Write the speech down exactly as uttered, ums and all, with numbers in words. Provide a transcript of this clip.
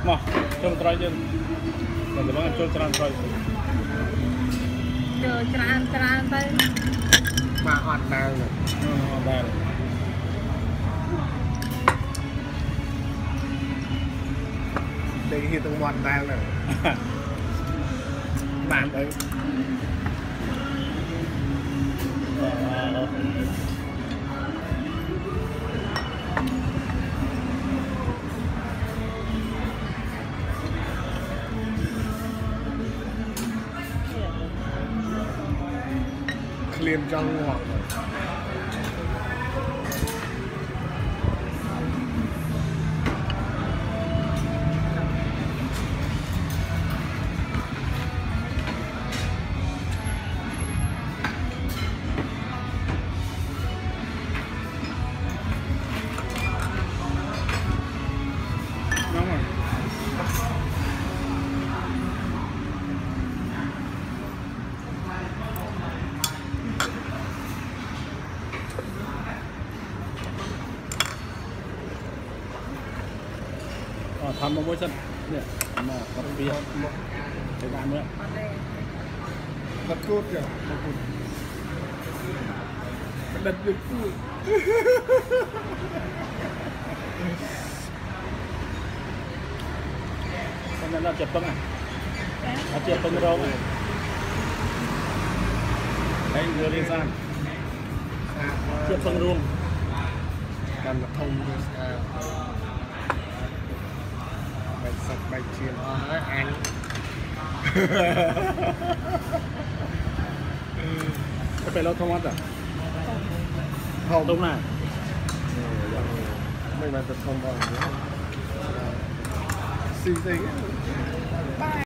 mà trong trai chứ mình phải cho tràn trai cho tràn tràn tới mà hoàn đào rồi đào đây hiện tượng hoàn đào này bạn đấy liền trong ngọt đúng rồiทำมาไว้สักเนี่ยมาตะเบียใช้น้ำเนี่ย thật cốt kìa đặt được cút con này là chẹp tông à nó chẹp tông đâu này đây vừa lên sang chẹp tông luôn làm là thông bạch sạch bạch chiên ở anh cái phải lâu thông ăn à thông tông này mình là tập thông vào xì xì